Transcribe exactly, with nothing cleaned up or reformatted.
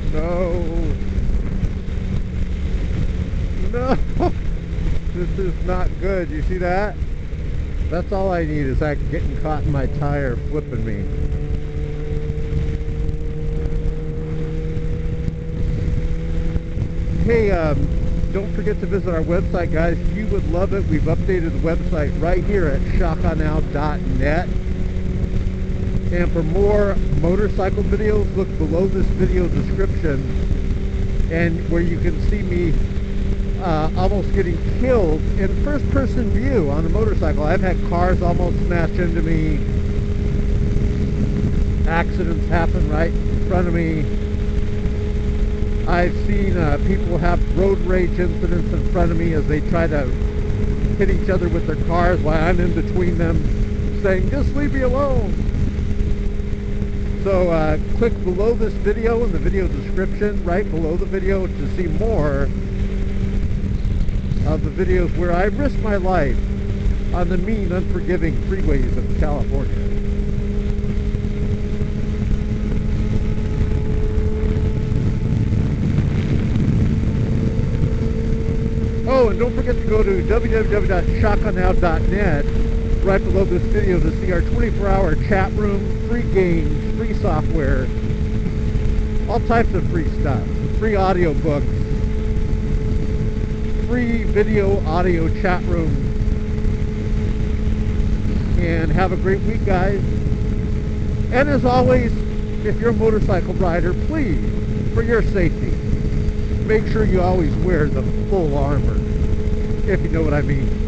No. No. This is not good. You see that? That's all I need is that getting caught in my tire flipping me. Hey, um, don't forget to visit our website, guys. You would love it. We've updated the website right here at shaka now dot net. And for more motorcycle videos, look below this video description, and where you can see me uh, almost getting killed in first-person view on a motorcycle. I've had cars almost smash into me. Accidents happen right in front of me. I've seen uh, people have road rage incidents in front of me as they try to hit each other with their cars while I'm in between them saying, just leave me alone. So uh, click below this video in the video description, right below the video, to see more of the videos where I risk my life on the mean, unforgiving freeways of California. Oh, and don't forget to go to w w w dot shaka now dot net right below this video to see our twenty-four hour chat room, free games, free software, all types of free stuff, free audio books, free video audio chat room. And have a great week, guys. And as always, if you're a motorcycle rider, please, for your safety, make sure you always wear the full armor, if you know what I mean.